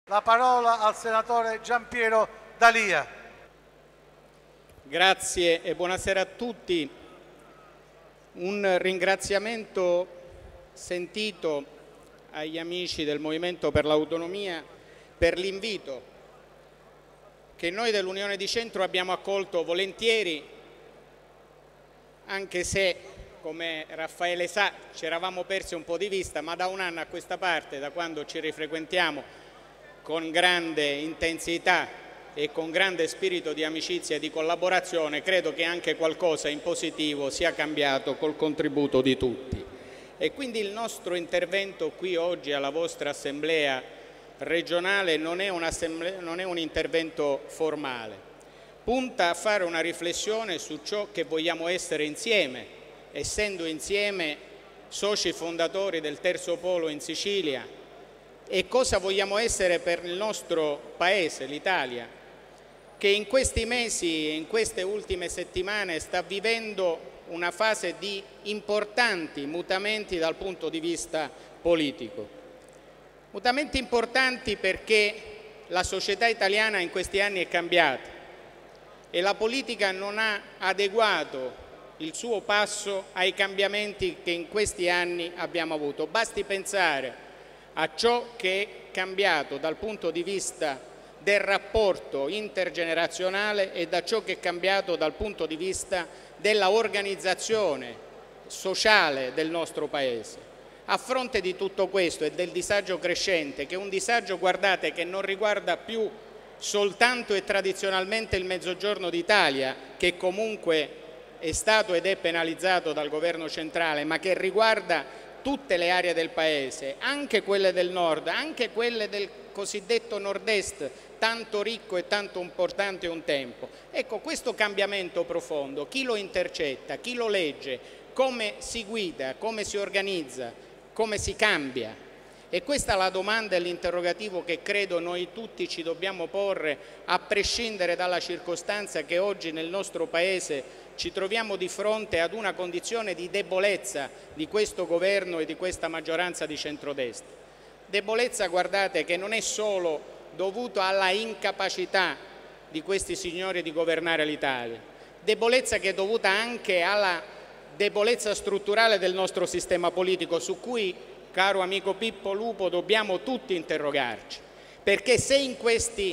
La parola al senatore Gianpiero D'Alia. Grazie e buonasera a tutti. Un ringraziamento sentito agli amici del Movimento per l'Autonomia per l'invito che noi dell'Unione di Centro abbiamo accolto volentieri, anche se, come Raffaele sa, ci eravamo persi un po' di vista, ma da un anno a questa parte, da quando ci rifrequentiamo con grande intensità e con grande spirito di amicizia e di collaborazione, credo che anche qualcosa in positivo sia cambiato col contributo di tutti. E quindi il nostro intervento qui oggi alla vostra Assemblea regionale non è un intervento formale, punta a fare una riflessione su ciò che vogliamo essere insieme, essendo insieme soci fondatori del Terzo Polo in Sicilia, e cosa vogliamo essere per il nostro Paese, l'Italia, che in questi mesi e in queste ultime settimane sta vivendo una fase di importanti mutamenti dal punto di vista politico. Mutamenti importanti perché la società italiana in questi anni è cambiata e la politica non ha adeguato il suo passo ai cambiamenti che in questi anni abbiamo avuto. Basti pensare a ciò che è cambiato dal punto di vista del rapporto intergenerazionale e da ciò che è cambiato dal punto di vista della organizzazione sociale del nostro Paese. A fronte di tutto questo e del disagio crescente, che è un disagio, guardate, che non riguarda più soltanto e tradizionalmente il Mezzogiorno d'Italia, che comunque è stato ed è penalizzato dal governo centrale, ma che riguarda tutte le aree del Paese, anche quelle del nord, anche quelle del cosiddetto nord-est, tanto ricco e tanto importante un tempo. Ecco, questo cambiamento profondo, chi lo intercetta, chi lo legge, come si guida, come si organizza, come si cambia? E questa è la domanda e l'interrogativo che credo noi tutti ci dobbiamo porre, a prescindere dalla circostanza che oggi nel nostro Paese ci troviamo di fronte ad una condizione di debolezza di questo governo e di questa maggioranza di centrodestra. Debolezza, guardate, che non è solo dovuta alla incapacità di questi signori di governare l'Italia, debolezza che è dovuta anche alla debolezza strutturale del nostro sistema politico, su cui, caro amico Pippo Lupo, dobbiamo tutti interrogarci, perché se in questi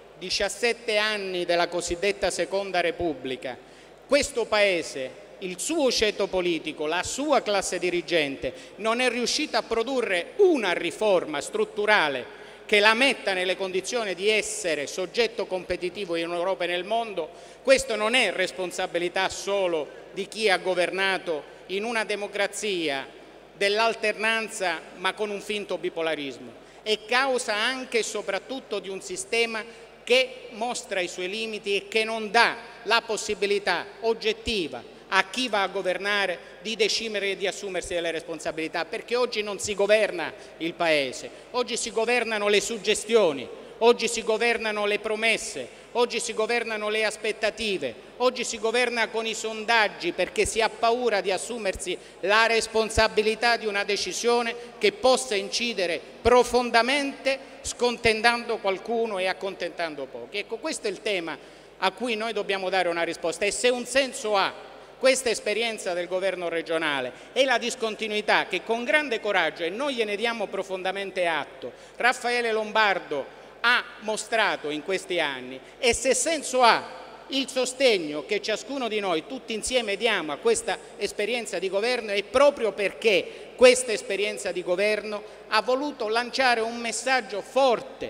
17 anni della cosiddetta Seconda Repubblica questo Paese, il suo ceto politico, la sua classe dirigente non è riuscita a produrre una riforma strutturale che la metta nelle condizioni di essere soggetto competitivo in Europa e nel mondo, questo non è responsabilità solo di chi ha governato in una democrazia dell'alternanza ma con un finto bipolarismo, è causa anche e soprattutto di un sistema che mostra i suoi limiti e che non dà la possibilità oggettiva a chi va a governare di decidere e di assumersi delle responsabilità, perché oggi non si governa il Paese, oggi si governano le suggestioni, oggi si governano le promesse, oggi si governano le aspettative, oggi si governa con i sondaggi perché si ha paura di assumersi la responsabilità di una decisione che possa incidere profondamente scontentando qualcuno e accontentando pochi. Ecco, questo è il tema a cui noi dobbiamo dare una risposta, e se un senso ha questa esperienza del governo regionale è la discontinuità che con grande coraggio, e noi gliene diamo profondamente atto, Raffaele Lombardo ha mostrato in questi anni, e se senso ha il sostegno che ciascuno di noi tutti insieme diamo a questa esperienza di governo, è proprio perché questa esperienza di governo ha voluto lanciare un messaggio forte,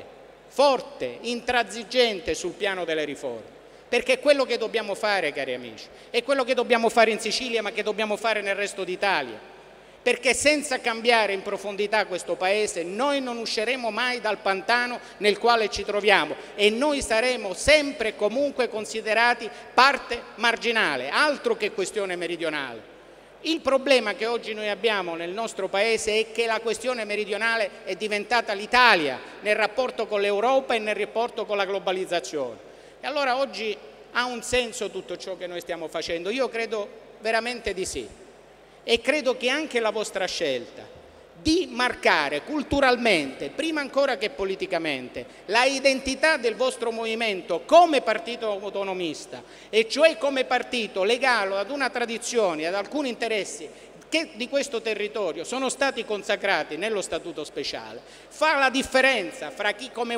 intransigente sul piano delle riforme. Perché è quello che dobbiamo fare, cari amici, è quello che dobbiamo fare in Sicilia, ma che dobbiamo fare nel resto d'Italia. Perché senza cambiare in profondità questo Paese noi non usciremo mai dal pantano nel quale ci troviamo, e noi saremo sempre e comunque considerati parte marginale, altro che questione meridionale. Il problema che oggi noi abbiamo nel nostro Paese è che la questione meridionale è diventata l'Italia nel rapporto con l'Europa e nel rapporto con la globalizzazione. E allora oggi ha un senso tutto ciò che noi stiamo facendo? Io credo veramente di sì, e credo che anche la vostra scelta di marcare culturalmente, prima ancora che politicamente, la identità del vostro movimento come partito autonomista, e cioè come partito legato ad una tradizione, ad alcuni interessi che di questo territorio sono stati consacrati nello Statuto speciale, fa la differenza fra chi come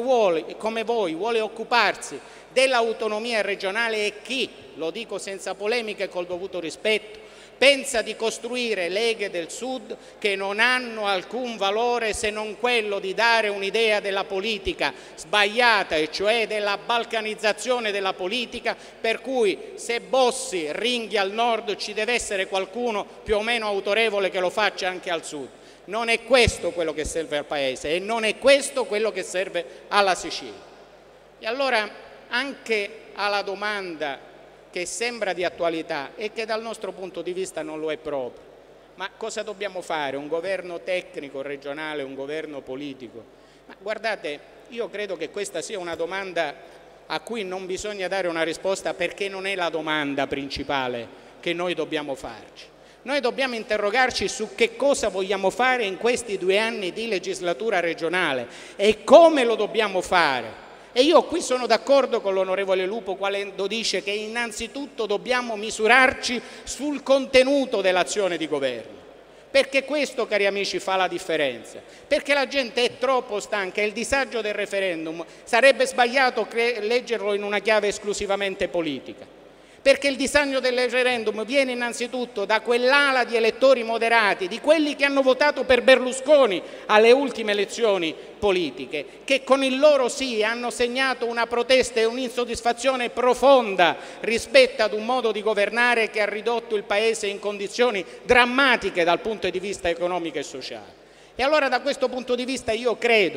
voi vuole occuparsi dell'autonomia regionale e chi, lo dico senza polemica e col dovuto rispetto, pensa di costruire leghe del Sud che non hanno alcun valore se non quello di dare un'idea della politica sbagliata, e cioè della balcanizzazione della politica, per cui se Bossi ringhia al nord ci deve essere qualcuno più o meno autorevole che lo faccia anche al sud. Non è questo quello che serve al Paese e non è questo quello che serve alla Sicilia. E allora anche alla domanda che sembra di attualità e che dal nostro punto di vista non lo è proprio, ma cosa dobbiamo fare? Un governo tecnico regionale, un governo politico? Ma guardate, io credo che questa sia una domanda a cui non bisogna dare una risposta, perché non è la domanda principale che noi dobbiamo farci. Noi dobbiamo interrogarci su che cosa vogliamo fare in questi 2 anni di legislatura regionale e come lo dobbiamo fare. E io qui sono d'accordo con l'onorevole Lupo quando dice che innanzitutto dobbiamo misurarci sul contenuto dell'azione di governo, perché questo, cari amici, fa la differenza, perché la gente è troppo stanca. Il disagio del referendum sarebbe sbagliato leggerlo in una chiave esclusivamente politica, perché il disagno del referendum viene innanzitutto da quell'ala di elettori moderati, di quelli che hanno votato per Berlusconi alle ultime elezioni politiche, che con il loro sì hanno segnato una protesta e un'insoddisfazione profonda rispetto ad un modo di governare che ha ridotto il Paese in condizioni drammatiche dal punto di vista economico e sociale. E allora da questo punto di vista io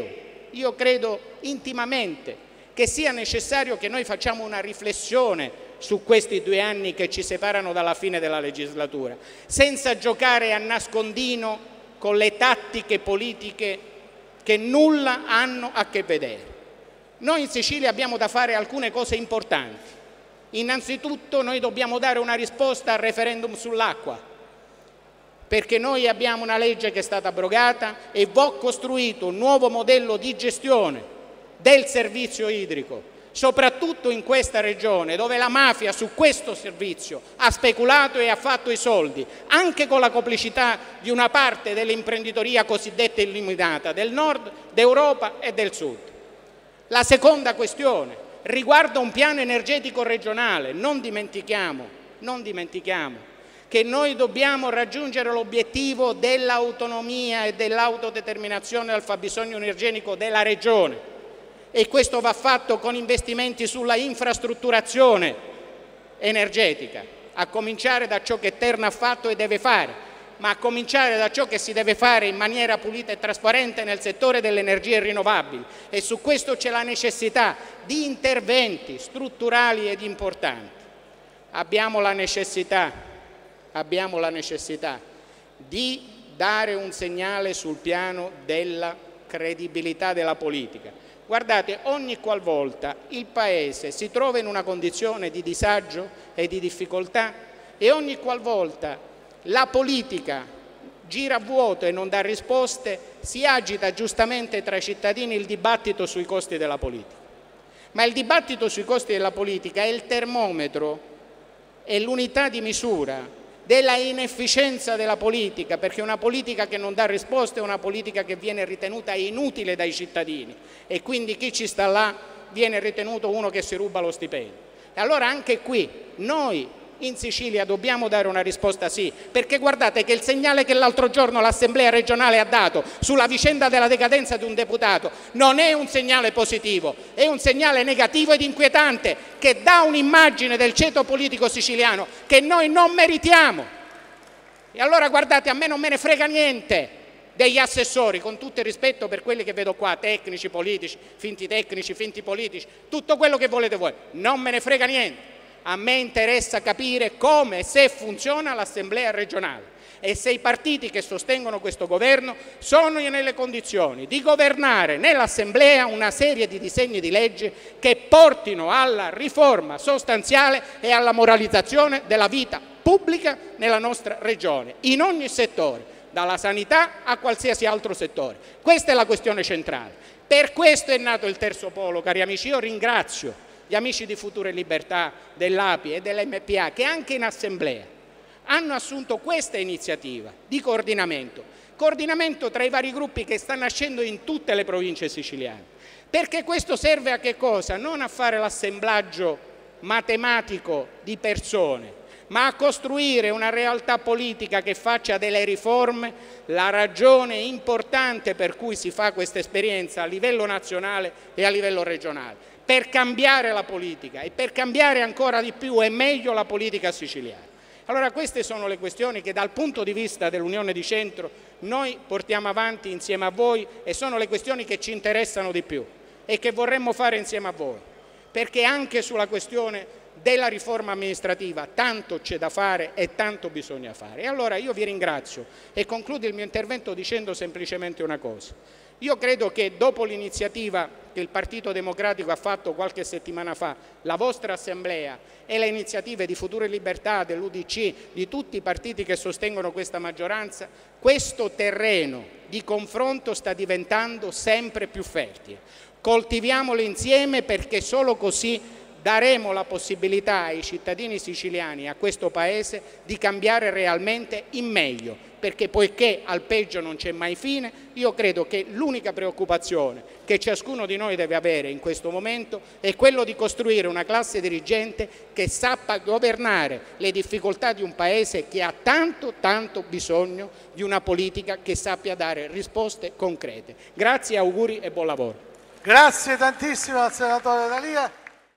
credo intimamente che sia necessario che noi facciamo una riflessione su questi 2 anni che ci separano dalla fine della legislatura, senza giocare a nascondino con le tattiche politiche che nulla hanno a che vedere. Noi in Sicilia abbiamo da fare alcune cose importanti. Innanzitutto noi dobbiamo dare una risposta al referendum sull'acqua, perché noi abbiamo una legge che è stata abrogata e va costruito un nuovo modello di gestione del servizio idrico, soprattutto in questa regione dove la mafia su questo servizio ha speculato e ha fatto i soldi, anche con la complicità di una parte dell'imprenditoria cosiddetta illuminata del nord, d'Europa e del sud. La seconda questione riguarda un piano energetico regionale. Non dimentichiamo che noi dobbiamo raggiungere l'obiettivo dell'autonomia e dell'autodeterminazione del fabbisogno energetico della regione. E questo va fatto con investimenti sulla infrastrutturazione energetica, a cominciare da ciò che Terna ha fatto e deve fare, ma a cominciare da ciò che si deve fare in maniera pulita e trasparente nel settore delle energie rinnovabili. E su questo c'è la necessità di interventi strutturali ed importanti. Abbiamo la necessità di dare un segnale sul piano della credibilità della politica. Guardate, ogni qualvolta il Paese si trova in una condizione di disagio e di difficoltà e ogni qualvolta la politica gira a vuoto e non dà risposte, si agita giustamente tra i cittadini il dibattito sui costi della politica. Ma il dibattito sui costi della politica è il termometro, è l'unità di misura della inefficienza della politica, perché una politica che non dà risposte è una politica che viene ritenuta inutile dai cittadini e quindi chi ci sta là viene ritenuto uno che si ruba lo stipendio. E allora anche qui noi in Sicilia dobbiamo dare una risposta sì, perché guardate che il segnale che l'altro giorno l'Assemblea regionale ha dato sulla vicenda della decadenza di un deputato non è un segnale positivo, è un segnale negativo ed inquietante che dà un'immagine del ceto politico siciliano che noi non meritiamo. E allora guardate, a me non me ne frega niente degli assessori, con tutto il rispetto per quelli che vedo qua, tecnici, politici, finti tecnici, finti politici, tutto quello che volete voi, non me ne frega niente. A me interessa capire come e se funziona l'Assemblea regionale e se i partiti che sostengono questo governo sono nelle condizioni di governare nell'Assemblea una serie di disegni di legge che portino alla riforma sostanziale e alla moralizzazione della vita pubblica nella nostra regione, in ogni settore, dalla sanità a qualsiasi altro settore. Questa è la questione centrale. Per questo è nato il terzo polo, cari amici. Io ringrazio gli amici di Futuro e Libertà, dell'API e dell'MPA che anche in assemblea hanno assunto questa iniziativa di coordinamento tra i vari gruppi che sta nascendo in tutte le province siciliane. Perché questo serve a che cosa? Non a fare l'assemblaggio matematico di persone, ma a costruire una realtà politica che faccia delle riforme la ragione importante per cui si fa questa esperienza a livello nazionale e a livello regionale, per cambiare la politica e per cambiare ancora di più e meglio la politica siciliana. Allora queste sono le questioni che dal punto di vista dell'Unione di Centro noi portiamo avanti insieme a voi e sono le questioni che ci interessano di più e che vorremmo fare insieme a voi, perché anche sulla questione della riforma amministrativa tanto c'è da fare e tanto bisogna fare. E allora io vi ringrazio e concludo il mio intervento dicendo semplicemente una cosa. Io credo che dopo l'iniziativa che il Partito Democratico ha fatto qualche settimana fa, la vostra assemblea e le iniziative di Futuro e Libertà, dell'UDC, di tutti i partiti che sostengono questa maggioranza, questo terreno di confronto sta diventando sempre più fertile. Coltiviamolo insieme, perché solo così daremo la possibilità ai cittadini siciliani e a questo Paese di cambiare realmente in meglio, perché poiché al peggio non c'è mai fine, io credo che l'unica preoccupazione che ciascuno di noi deve avere in questo momento è quello di costruire una classe dirigente che sappia governare le difficoltà di un Paese che ha tanto bisogno di una politica che sappia dare risposte concrete. Grazie, auguri e buon lavoro. Grazie tantissimo al senatore D'Alia.